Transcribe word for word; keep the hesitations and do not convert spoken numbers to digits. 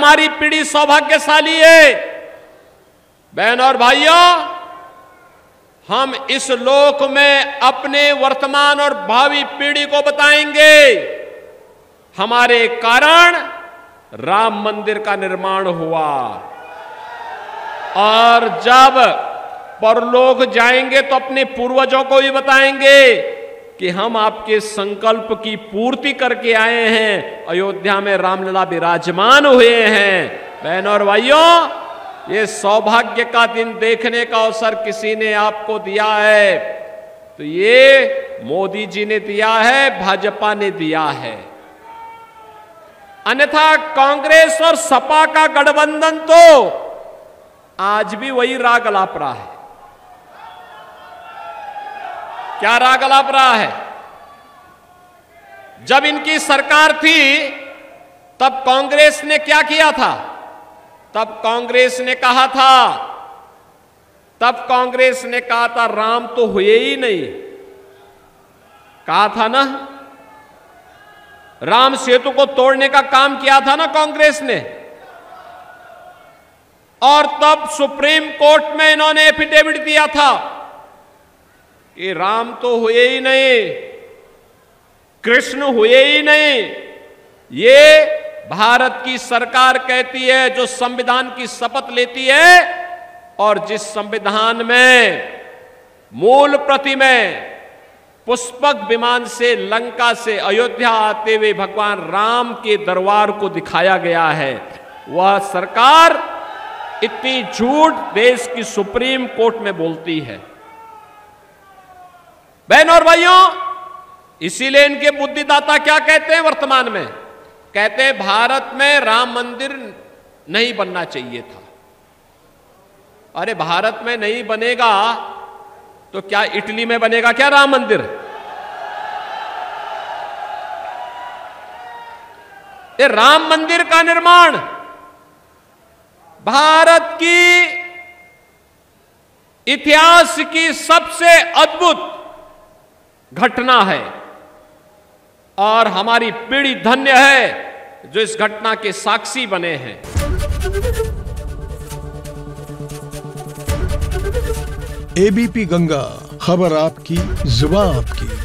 हमारी पीढ़ी सौभाग्यशाली है। बहन और भाइयों, हम इस लोक में अपने वर्तमान और भावी पीढ़ी को बताएंगे, हमारे कारण राम मंदिर का निर्माण हुआ। और जब परलोक जाएंगे तो अपने पूर्वजों को भी बताएंगे कि हम आपके संकल्प की पूर्ति करके आए हैं, अयोध्या में रामलला विराजमान हुए हैं। बहनों और भाइयों, ये सौभाग्य का दिन देखने का अवसर किसी ने आपको दिया है, तो ये मोदी जी ने दिया है, भाजपा ने दिया है। अन्यथा कांग्रेस और सपा का गठबंधन तो आज भी वही राग अलाप रहा है। क्या राग अलाप रहा है? जब इनकी सरकार थी तब कांग्रेस ने क्या किया था? तब कांग्रेस ने कहा था तब कांग्रेस ने कहा था राम तो हुए ही नहीं। कहा था ना, राम सेतु को तोड़ने का काम किया था ना कांग्रेस ने। और तब सुप्रीम कोर्ट में इन्होंने एफिडेविट दिया था कि राम तो हुए ही नहीं, कृष्ण हुए ही नहीं। ये भारत की सरकार कहती है, जो संविधान की शपथ लेती है और जिस संविधान में मूल प्रति में पुष्पक विमान से लंका से अयोध्या आते हुए भगवान राम के दरबार को दिखाया गया है, वह सरकार इतनी झूठ देश की सुप्रीम कोर्ट में बोलती है। बहनों और भाइयों, इसीलिए इनके बुद्धिदाता क्या कहते हैं वर्तमान में? कहते हैं भारत में राम मंदिर नहीं बनना चाहिए था। अरे भारत में नहीं बनेगा तो क्या इटली में बनेगा क्या राम मंदिर? ये राम मंदिर का निर्माण भारत की इतिहास की सबसे अद्भुत घटना है और हमारी पीढ़ी धन्य है जो इस घटना के साक्षी बने हैं। एबीपी गंगा, खबर आपकी, जुबान आपकी।